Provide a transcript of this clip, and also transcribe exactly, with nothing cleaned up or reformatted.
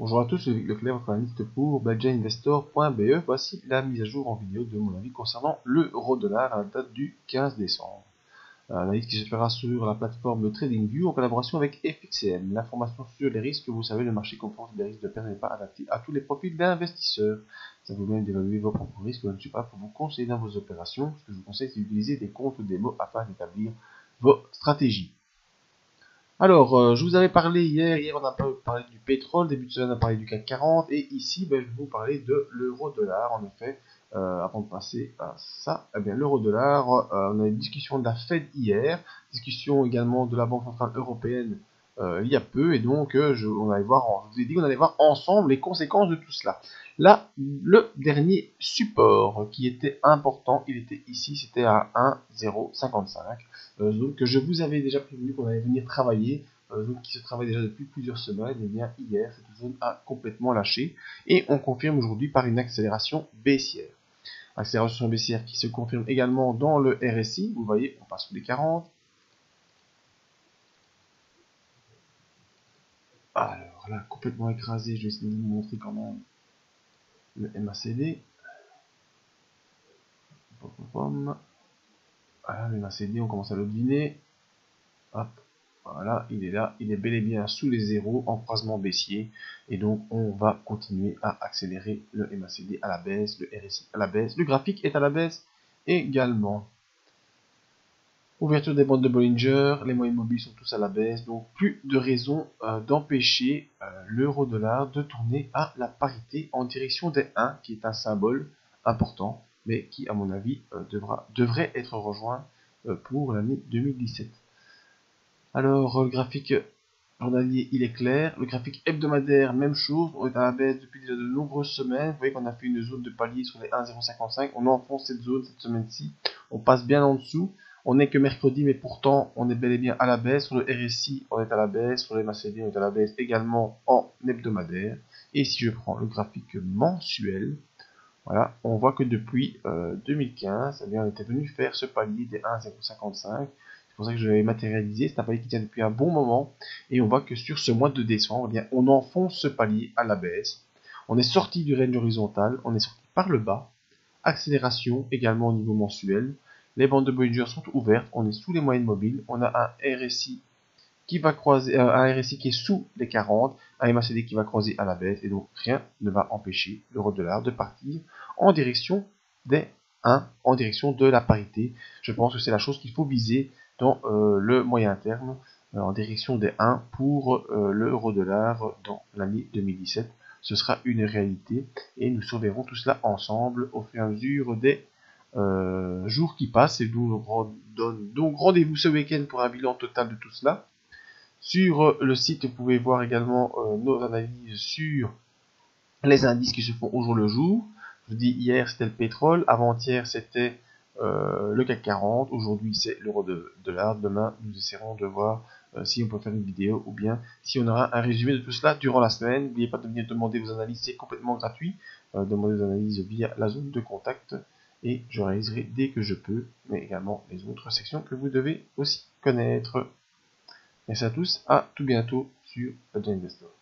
Bonjour à tous, je suis Luc Leclerc, votre analyste pour badger investor point b e. Voici la mise à jour en vidéo de mon avis concernant l'euro-dollar à la date du quinze décembre. Analyse qui se fera sur la plateforme TradingView en collaboration avec F X M. L'information sur les risques, vous savez, le marché comporte des risques de perte n'est pas adapté à tous les profils d'investisseurs. Ça vous permet d'évaluer vos propres risques. Je ne suis pas pour vous conseiller dans vos opérations. Ce que je vous conseille, c'est d'utiliser des comptes démo afin d'établir vos stratégies. Alors, euh, je vous avais parlé hier, hier on a parlé du pétrole, début de semaine on a parlé du C A C quarante, et ici ben, je vais vous parler de l'euro-dollar, en effet, euh, avant de passer à ça, eh bien l'euro-dollar, euh, on a eu une discussion de la Fed hier, discussion également de la Banque Centrale Européenne euh, il y a peu, et donc euh, je, on allait voir, je vous ai dit qu'on allait voir ensemble les conséquences de tout cela. Là, le dernier support qui était important, il était ici, c'était à un virgule zéro cinquante-cinq. Euh, zone que je vous avais déjà prévenu qu'on allait venir travailler, euh, zone qui se travaille déjà depuis plusieurs semaines, et bien hier cette zone a complètement lâché et on confirme aujourd'hui par une accélération baissière. Accélération baissière qui se confirme également dans le R S I, vous voyez on passe sous les quarante. Alors là complètement écrasé, je vais essayer de vous montrer quand même le M A C D. Voilà le M A C D, on commence à le deviner. Hop. Voilà, il est là, il est bel et bien sous les zéros en croisement baissier et donc on va continuer à accélérer le M A C D à la baisse, le R S I à la baisse, le graphique est à la baisse également. Ouverture des bandes de Bollinger, les moyennes mobiles sont tous à la baisse, donc plus de raison euh, d'empêcher euh, l'euro-dollar de tourner à la parité en direction des un, qui est un symbole important, mais qui à mon avis euh, devra, devrait être rejoint euh, pour l'année deux mille dix-sept. Alors, le graphique journalier, il est clair. Le graphique hebdomadaire, même chose. On est à la baisse depuis déjà de nombreuses semaines. Vous voyez qu'on a fait une zone de palier sur les un virgule zéro cinquante-cinq. On enfonce cette zone cette semaine-ci. On passe bien en dessous. On n'est que mercredi, mais pourtant, on est bel et bien à la baisse. Sur le R S I, on est à la baisse. Sur les M A C D, on est à la baisse également en hebdomadaire. Et si je prends le graphique mensuel, voilà, on voit que depuis euh, deux mille quinze, eh bien, on était venu faire ce palier des un virgule zéro cinquante-cinq. C'est pour ça que je l'avais matérialisé. C'est un palier qui tient depuis un bon moment. Et on voit que sur ce mois de décembre, eh bien, on enfonce ce palier à la baisse. On est sorti du range horizontal. On est sorti par le bas. Accélération également au niveau mensuel. Les bandes de Bollinger sont ouvertes. On est sous les moyennes mobiles. On a un R S I qui va croiser, euh, un R S I qui est sous les quarante, un M A C D qui va croiser à la baisse, et donc rien ne va empêcher l'euro-dollar de partir en direction des un, en direction de la parité. Je pense que c'est la chose qu'il faut viser dans euh, le moyen terme, euh, en direction des un pour euh, l'euro-dollar dans l'année deux mille dix-sept. Ce sera une réalité, et nous surveillerons tout cela ensemble au fur et à mesure des euh, jours qui passent, et nous donne donc rendez-vous ce week-end pour un bilan total de tout cela. Sur le site, vous pouvez voir également euh, nos analyses sur les indices qui se font au jour le jour. Je vous dis, hier c'était le pétrole, avant-hier c'était euh, le C A C quarante, aujourd'hui c'est l'euro-dollar. Demain, nous essaierons de voir euh, si on peut faire une vidéo ou bien si on aura un résumé de tout cela durant la semaine. N'oubliez pas de venir demander vos analyses, c'est complètement gratuit. Euh, demandez vos analyses via la zone de contact et je réaliserai dès que je peux, mais également les autres sections que vous devez aussi connaître. Merci à tous, à tout bientôt sur badger investor.